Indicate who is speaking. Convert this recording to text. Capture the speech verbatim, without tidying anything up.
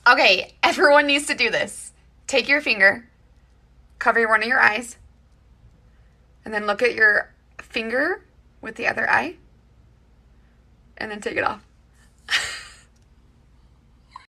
Speaker 1: Okay, everyone needs to do this. Take your finger, cover one of your eyes, and then look at your finger with the other eye, and then take it off.